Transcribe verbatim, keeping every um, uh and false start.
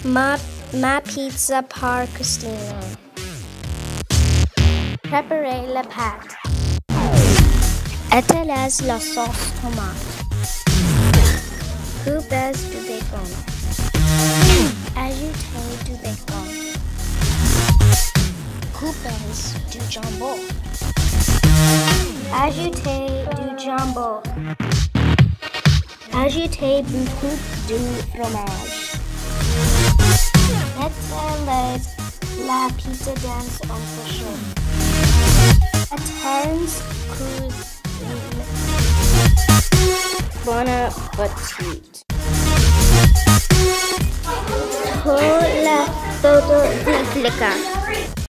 Ma, ma pizza par Kristina. Préparez la pâte. Étalez la sauce tomate. Coupez du bacon. Ajoutez du bacon. Coupez du jambon. Ajoutez du jambon. Ajoutez beaucoup de fromage. Mettez la pizza dans un pochon. Attends cuisine. Bon appétit. Pour la photo duplica.